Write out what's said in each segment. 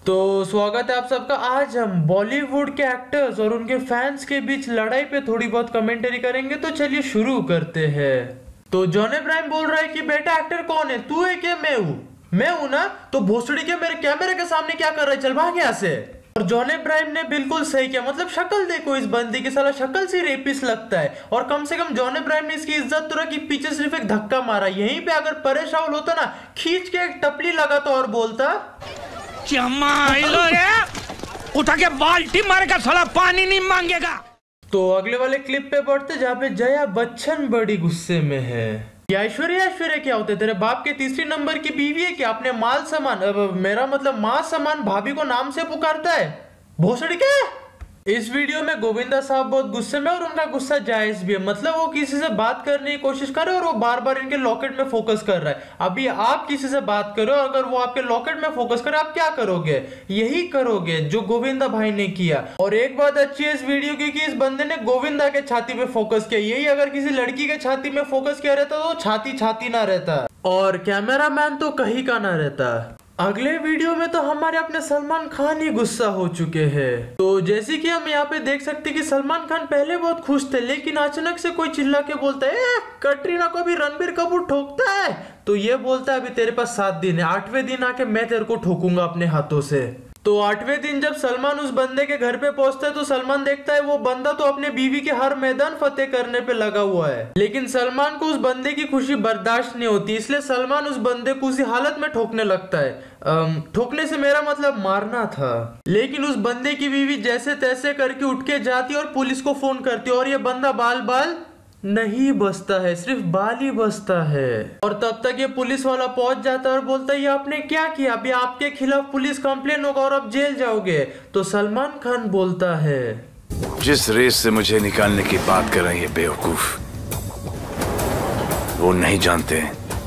तो स्वागत है आप सबका। आज हम बॉलीवुड के एक्टर्स और उनके फैंस के बीच लड़ाई पे थोड़ी बहुत कमेंटरी करेंगे। तो चलिए शुरू करते हैं। तो जॉन अब्राहम बोल रहा है कि बेटा एक्टर कौन है, तू है क्या मैं हूँ? मैं हूँ ना, तो भोसड़ी के मेरे कैमरे के सामने क्या कर रहा है, चल भाग यहाँ से। और जॉन अब्राहम ने बिल्कुल सही किया। मतलब शक्ल देखो इस बंदी की, साला शक्ल से रेपिस्ट लगता है। और कम से कम जॉन अब्राहम ने इसकी इज्जत तो रखी, पीछे सिर्फ एक धक्का मारा। यहीं पे अगर परेश रावल होता ना, खींच के एक टपली लगाता और बोलता उठा के बाल्टी मारेगा, साला पानी नहीं मांगेगा। तो अगले वाले क्लिप पे बढ़ते, जहाँ पे जया बच्चन बड़ी गुस्से में है। ये ऐश्वर्या क्या होते, तेरे बाप के तीसरी नंबर की बीवी है क्या? अपने माल सामान, मेरा मतलब माँ सामान भाभी को नाम से पुकारता है, भोसड़ी के। इस वीडियो में गोविंदा साहब बहुत गुस्से में, और उनका गुस्सा जायज भी है। मतलब वो किसी से बात करने की कोशिश कर रहे हैं और वो बार बार इनके लॉकेट में फोकस कर रहा है। अभी आप किसी से बात करो, अगर वो आपके लॉकेट में फोकस करे, आप क्या करोगे? यही करोगे जो गोविंदा भाई ने किया। और एक बात अच्छी है इस वीडियो की कि इस बंदे ने गोविंदा के छाती पे फोकस किया। यही अगर किसी लड़की के छाती में फोकस किया रहता तो छाती छाती ना रहता, और कैमरामैन तो कहीं का ना रहता। अगले वीडियो में तो हमारे अपने सलमान खान ही गुस्सा हो चुके हैं। तो जैसे कि हम यहाँ पे देख सकते हैं कि सलमान खान पहले बहुत खुश थे, लेकिन अचानक से कोई चिल्ला के बोलता है कटरीना को भी रणबीर कपूर ठोकता है। तो ये बोलता है अभी तेरे पास 7 दिन है, 8वें दिन आके मैं तेरे को ठोकूंगा अपने हाथों से। तो 8वें दिन जब सलमान उस बंदे के घर पे पहुंचता है तो सलमान देखता है वो बंदा तो अपने बीवी के हर मैदान फतेह करने पे लगा हुआ है। लेकिन सलमान को उस बंदे की खुशी बर्दाश्त नहीं होती, इसलिए सलमान उस बंदे को उसी हालत में ठोकने लगता है। ठोकने से मेरा मतलब मारना था। लेकिन उस बंदे की बीवी जैसे तैसे करके उठ के जाती और पुलिस को फोन करती, और ये बंदा बाल बाल नहीं बचता है, सिर्फ बाल ही बचता है। और तब तक ये पुलिस वाला पहुंच जाता है और बोलता है ये आपने क्या किया, अभी आपके खिलाफ पुलिस कंप्लेन होगा और आप जेल जाओगे। तो सलमान खान बोलता है जिस रेस से मुझे निकालने की बात कर रहे हैं ये बेवकूफ, वो नहीं जानते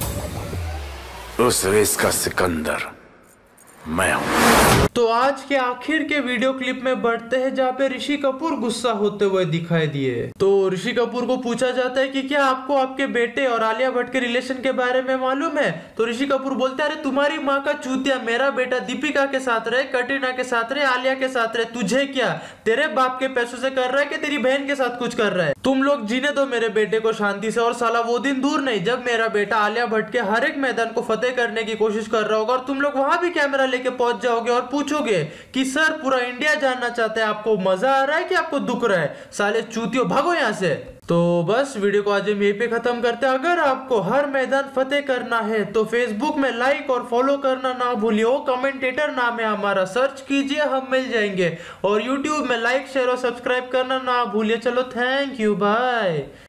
उस रेस का सिकंदर मैं हूं। तो आज के आखिर के वीडियो क्लिप में बढ़ते हैं, जहाँ पे ऋषि कपूर गुस्सा होते हुए दिखाई दिए। तो ऋषि कपूर को पूछा जाता है कि क्या आपको आपके बेटे और आलिया भट्ट के रिलेशन के बारे में मालूम है? तो ऋषि कपूर बोलते हैं अरे तुम्हारी माँ का चूतिया, मेरा बेटा दीपिका के साथ रहे, कटरीना के साथ रहे, आलिया के साथ रहे, तुझे क्या? तेरे बाप के पैसों से कर रहा है कि तेरी बहन के साथ कुछ कर रहा है? तुम लोग जीने दो मेरे बेटे को शांति से। और साला वो दिन दूर नहीं जब मेरा बेटा आलिया भट्ट के हर एक मैदान को फतेह करने की कोशिश कर रहा होगा और तुम लोग वहां भी कैमरा लेके पहुंच जाओगे और पूछोगे कि सर पूरा इंडिया जानना चाहता है, आपको मजा आ रहा है कि आपको दुख रहा है? साले चूतियों, भागो यहाँ से। तो बस वीडियो को आज हम यहीं पे खत्म करते हैं। अगर आपको हर मैदान फतेह करना है तो फेसबुक में लाइक और फॉलो करना ना भूलिए। वो कमेंटेटर नाम है हमारा, सर्च कीजिए, हम मिल जाएंगे। और यूट्यूब में लाइक शेयर और सब्सक्राइब करना ना भूलिए। चलो थैंक यू, बाय।